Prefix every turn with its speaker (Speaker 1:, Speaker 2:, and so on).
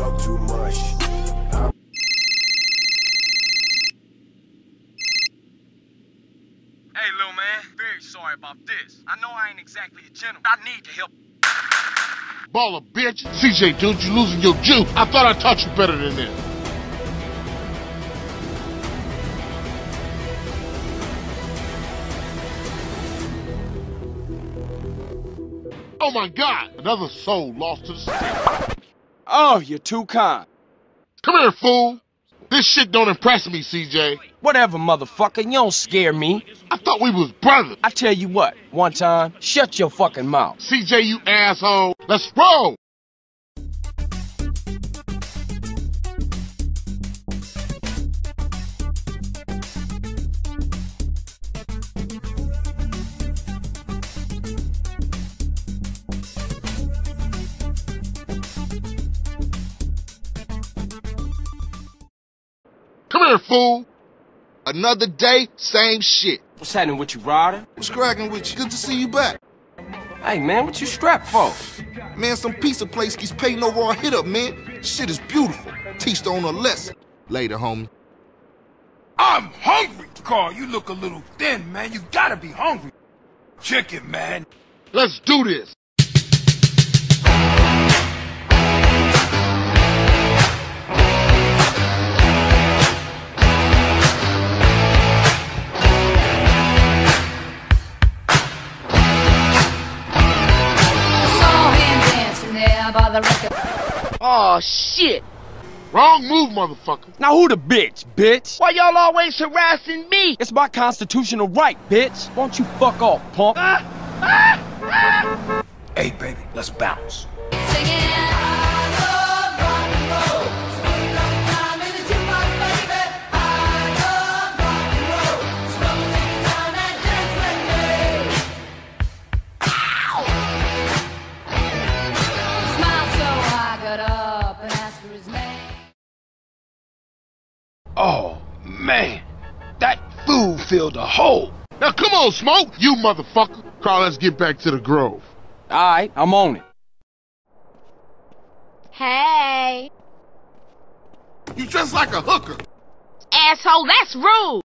Speaker 1: talk too much.
Speaker 2: Hey, little man, very sorry about this. I know I ain't exactly a gentleman. I need to help.
Speaker 3: Baller, bitch. CJ, dude, you losing your juice. I thought I taught you better than this. Oh my God! Another soul lost to the state.
Speaker 2: Oh, you're too kind.
Speaker 3: Come here, fool. This shit don't impress me, CJ.
Speaker 2: Whatever, motherfucker. You don't scare me.
Speaker 3: I thought we was brothers.
Speaker 2: I tell you what, one time, shut your fucking mouth.
Speaker 3: CJ, you asshole. Let's roll. Come here, fool. Another day, same shit.
Speaker 2: What's happening with you, Ryder?
Speaker 4: What's cracking with you? Good to see you back.
Speaker 2: Hey, man, what you strapped for?
Speaker 4: Man, some pizza place keeps paying over our hit up, man. Shit is beautiful. Teach the owner a lesson. Later, homie.
Speaker 5: I'm hungry! Carl, you look a little thin, man. You gotta be hungry. Chicken, man.
Speaker 3: Let's do this.
Speaker 6: Oh, shit.
Speaker 3: Wrong move, motherfucker.
Speaker 2: Now who the bitch?
Speaker 6: Why y'all always harassing me?
Speaker 2: It's my constitutional right, bitch. Won't you fuck off, punk?
Speaker 5: Hey, baby, let's bounce. Oh, man. That fool filled a hole.
Speaker 3: Now come on, Smoke. You motherfucker. Carl, let's get back to the Grove.
Speaker 2: Alright, I'm on it.
Speaker 6: Hey.
Speaker 4: You dress like a hooker.
Speaker 6: Asshole, that's rude.